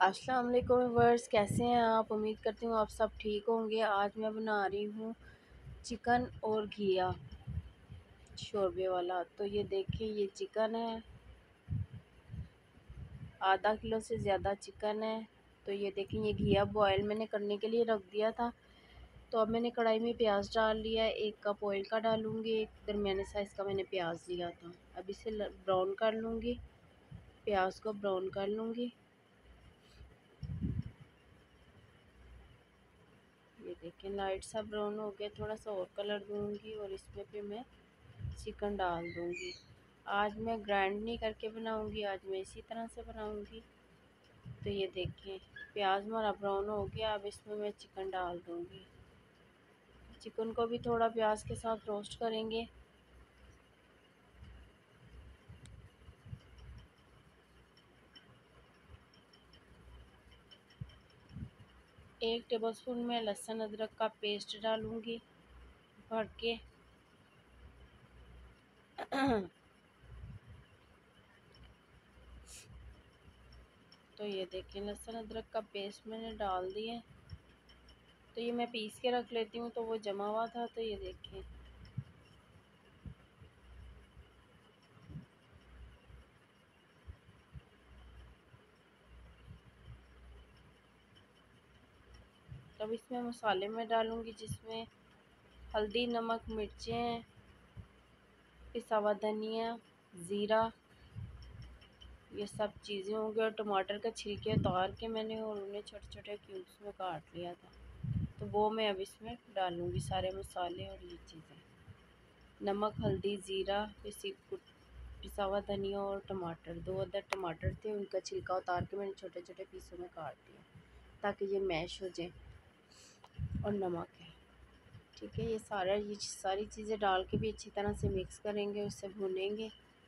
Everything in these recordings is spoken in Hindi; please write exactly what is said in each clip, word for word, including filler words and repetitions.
अस्सलाम वालेकुम व्यूअर्स, कैसे हैं आप? उम्मीद करती हूँ आप सब ठीक होंगे। आज मैं बना रही हूँ चिकन और घिया शोरबे वाला। तो ये देखिए, ये चिकन है, आधा किलो से ज़्यादा चिकन है। तो ये देखिए, ये घिया बॉयल मैंने करने के लिए रख दिया था। तो अब मैंने कढ़ाई में प्याज डाल लिया है, एक कप ऑयल का डालूँगी, एक दरमियाने साइज़ का मैंने प्याज लिया था। अब इसे ब्राउन कर लूँगी, प्याज को ब्राउन कर लूँगी। ये देखिए, लाइट सा ब्राउन हो गया, थोड़ा सा और कलर दूंगी और इसमें भी मैं चिकन डाल दूंगी। आज मैं ग्राइंड नहीं करके बनाऊंगी, आज मैं इसी तरह से बनाऊंगी। तो ये देखिए, प्याज हमारा ब्राउन हो गया। अब इसमें मैं चिकन डाल दूंगी। चिकन को भी थोड़ा प्याज के साथ रोस्ट करेंगे। एक टेबलस्पून में लहसुन अदरक का पेस्ट डालूंगी भर के। तो ये देखिए, लहसुन अदरक का पेस्ट मैंने डाल दिए। तो ये मैं पीस के रख लेती हूँ, तो वो जमा हुआ था। तो ये देखिए, तब इसमें मसाले में डालूंगी, जिसमें हल्दी, नमक, मिर्चें, पिसा हुआ धनिया, ज़ीरा, ये सब चीज़ें होंगी। और टमाटर का छिलके उतार के मैंने और उन्हें छोटे छोटे क्यूब्स में काट लिया था। तो वो मैं अब इसमें डालूंगी, सारे मसाले और ये चीज़ें। नमक, हल्दी, ज़ीरा, पिसी पिसा हुआ धनिया और टमाटर, दो अदर टमाटर थे, उनका छिलका उतार के मैंने छोटे छोटे पीसों में काट दिया ताकि ये मैश हो जाए। और नमक है, ठीक है। ये सारा ये सारी चीज़ें डाल के भी अच्छी तरह से मिक्स करेंगे, उससे भूनेंगे।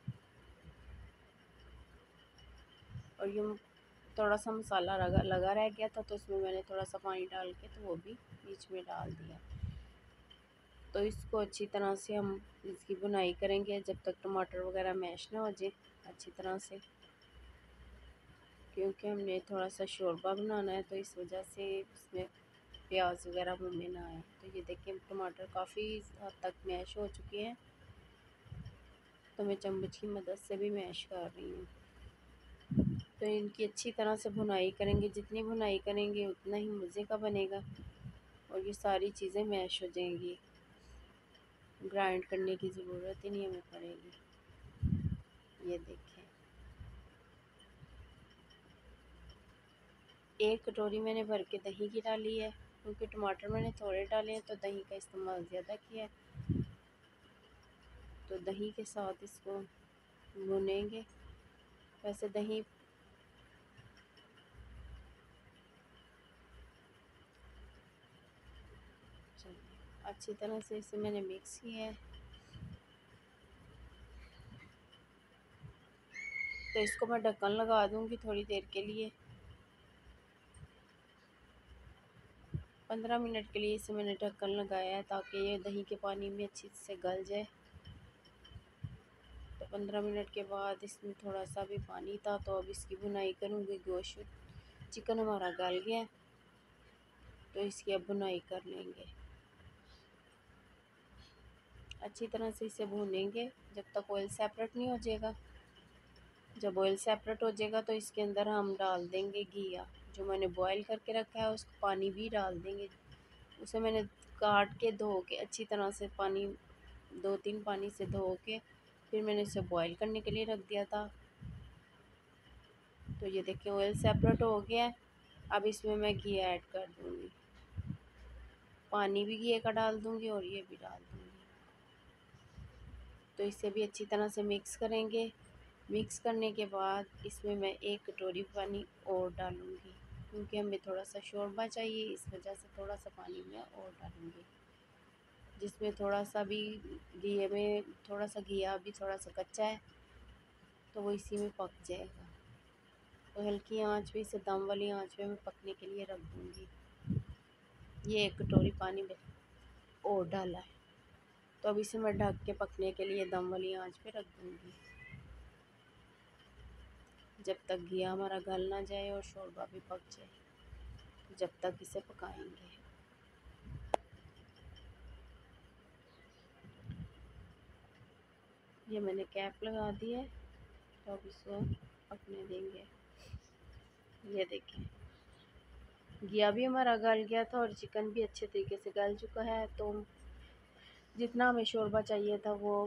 और ये थोड़ा सा मसाला लगा लगा रह गया था, तो उसमें मैंने थोड़ा सा पानी डाल के तो वो भी बीच में डाल दिया। तो इसको अच्छी तरह से हम इसकी बुनाई करेंगे जब तक टमाटर वगैरह मैश ना हो जाए अच्छी तरह से, क्योंकि हमने थोड़ा सा शोरबा बनाना है, तो इस वजह से इसमें प्याज वगैरह मुँह में ना आए। तो ये देखिए, टमाटर काफ़ी हद तक मैश हो चुके हैं। तो मैं चम्मच की मदद से भी मैश कर रही हूँ। तो इनकी अच्छी तरह से भुनाई करेंगे, जितनी भुनाई करेंगे उतना ही मज़े का बनेगा और ये सारी चीज़ें मैश हो जाएंगी। ग्राइंड करने की ज़रूरत ही नहीं हमें पड़ेगी। ये देखें, एक कटोरी मैंने भर के दही की डाली है, क्योंकि टमाटर मैंने थोड़े डाले हैं तो दही का इस्तेमाल ज़्यादा किया है। तो दही के साथ इसको भुनेंगे। वैसे दही अच्छी तरह से इसे मैंने मिक्स किया है। तो इसको मैं ढक्कन लगा दूंगी थोड़ी देर के लिए, पंद्रह मिनट के लिए इसे मैंने ढक्कन लगाया है, ताकि ये दही के पानी में अच्छी से गल जाए। तो पंद्रह मिनट के बाद इसमें थोड़ा सा भी पानी था, तो अब इसकी भुनाई करूँगी। गोश्त चिकन हमारा गल गया है, तो इसकी अब भुनाई कर लेंगे। अच्छी तरह से इसे भूनेंगे जब तक ऑयल सेपरेट नहीं हो जाएगा। जब ऑयल सेपरेट हो जाएगा तो इसके अंदर हम डाल देंगे घिया, जो मैंने बॉईल करके रखा है। उसको पानी भी डाल देंगे, उसे मैंने काट के धो के अच्छी तरह से पानी दो तीन पानी से धो के फिर मैंने इसे बॉईल करने के लिए रख दिया था। तो ये देखिए, ऑयल सेपरेट हो गया है। अब इसमें मैं घी ऐड कर दूँगी, पानी भी घी का डाल दूँगी और ये भी डाल दूँगी। तो इसे भी अच्छी तरह से मिक्स करेंगे। मिक्स करने के बाद इसमें मैं एक कटोरी पानी और डालूँगी, क्योंकि हमें थोड़ा सा शोरबा चाहिए, इस वजह से थोड़ा सा पानी मैं और डालूँगी। जिसमें थोड़ा सा भी घी में थोड़ा सा घिया अभी थोड़ा सा कच्चा है, तो वो इसी में पक जाएगा। तो हल्की आंच पे, इसे दम वाली आंच पे मैं पकने के लिए रख दूँगी। ये एक कटोरी पानी में और डाला है, तो अब इसे मैं ढक के पकने के लिए दम वाली आंच पे रख दूँगी। जब तक घिया हमारा गल ना जाए और शोरबा भी पक जाए, जब तक इसे पकाएंगे। ये मैंने कैप लगा दी है, तो अब इसको पकने देंगे। ये देखिए घिया भी हमारा गल गया था और चिकन भी अच्छे तरीके से गल चुका है। तो जितना हमें शोरबा चाहिए था वो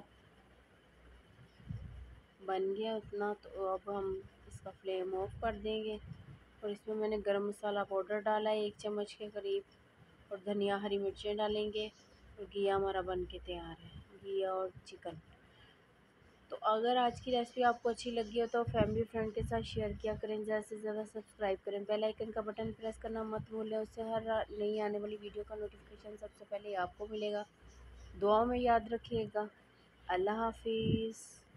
बन गया उतना। तो अब हम इसका फ्लेम ऑफ कर देंगे और इसमें मैंने गरम मसाला पाउडर डाला है एक चम्मच के करीब, और धनिया हरी मिर्चें डालेंगे। और घिया हमारा बन के तैयार है, घिया और चिकन। तो अगर आज की रेसिपी आपको अच्छी लगी हो तो फैमिली फ्रेंड के साथ शेयर किया करें, ज़्यादा से ज़्यादा सब्सक्राइब करें, बेल आइकन का बटन प्रेस करना मत भूलें। उससे हर नई आने वाली वीडियो का नोटिफिकेशन सबसे पहले आपको मिलेगा। दुआ में याद रखिएगा। अल्लाह हाफिज़।